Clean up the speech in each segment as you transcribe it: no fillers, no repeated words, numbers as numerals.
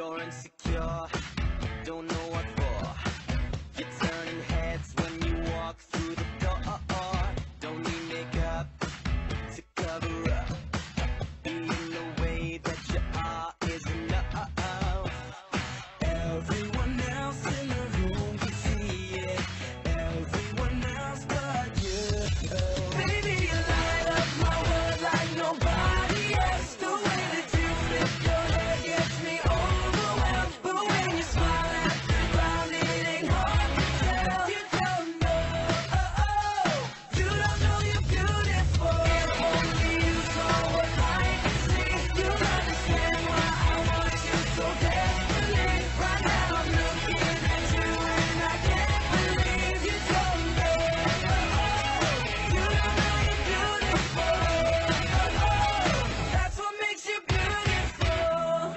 You're insecure, don't know what for. You're turning heads when you walk through the door. Don't need makeup to cover up. Being the way that you are is enough. Everyone else in the room can see it. Everyone else but you. Baby, you light up my world like nobody else. The way that you flip your hair gets me overwhelmed. But when you smile at the ground, it ain't hard to tell. You don't know you're beautiful. If only you saw what I can see, you'll understand why I want you so desperately. Right now I'm looking at you and I can't believe you don't know. You don't know you're beautiful. That's what makes you beautiful.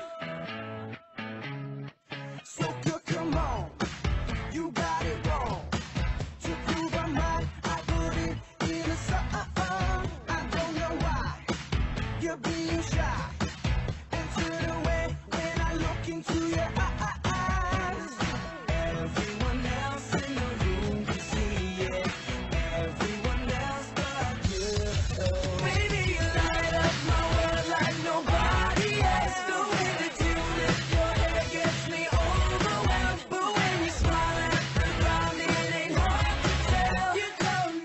So good, come on, you got it wrong. To prove I'm right, I put it in a song. I don't know why you're being shy and turn away when I look into your eyes. Everyone else in the room can see it. Everyone else but you. Baby, you light up my world like nobody else. The way that you lift your hair gets me overwhelmed. But when you smile at the ground, it ain't hard to tell. You don't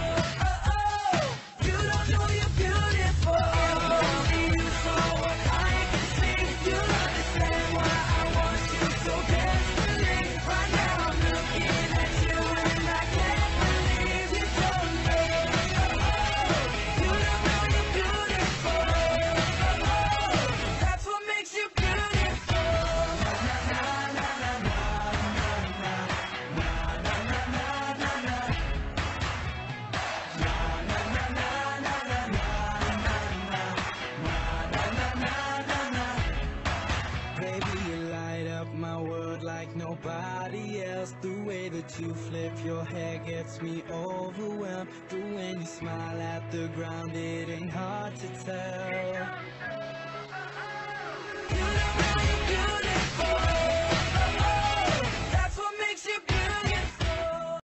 know you're beautiful. If only you saw what I can see, you'll understand why I want you so desperately. Right now I'm looking at you and I can't believe you don't know. You don't know you're beautiful. That's what makes you beautiful. Baby, you light up my world like nobody else. The way that you flip your hair gets me overwhelmed. But when you smile at the ground, it ain't hard to tell. You don't know you're beautiful.